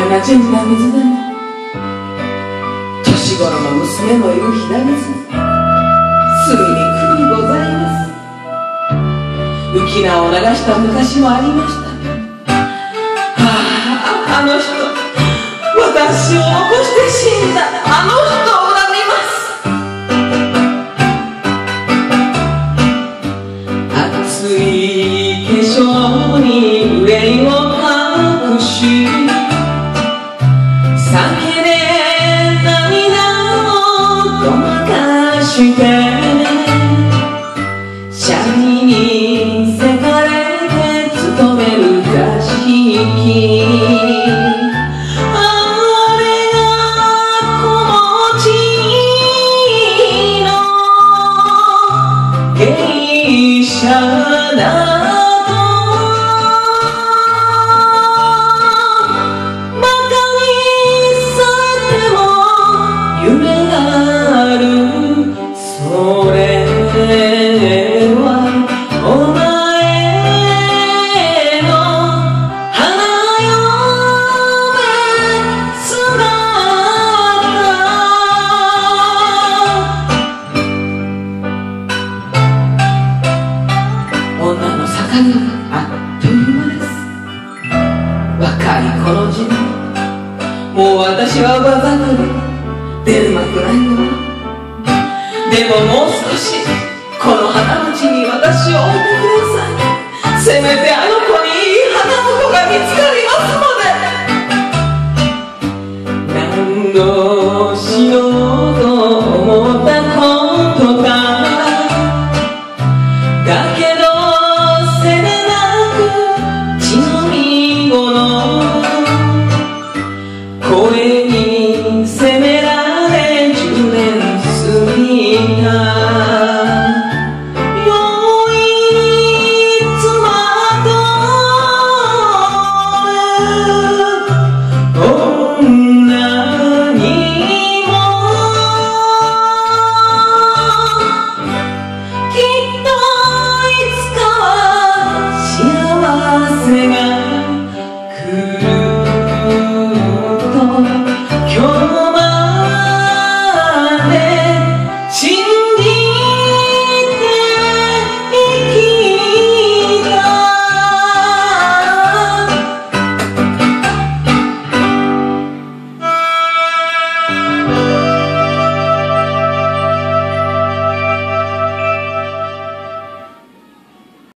な純な水でも年頃の娘のいるひな水すぐに来るにございます。浮き名を流した昔もありました。あの人、私を残して死んだあの人を恨みます。熱い化粧に憂いを隠し、酒で涙をごまかして、シャリにせかれて勤める座敷、あれが子持ちの芸者だあっという間です。若いこの時代、もう私はわざと出る幕ないわ。でももう少しこの花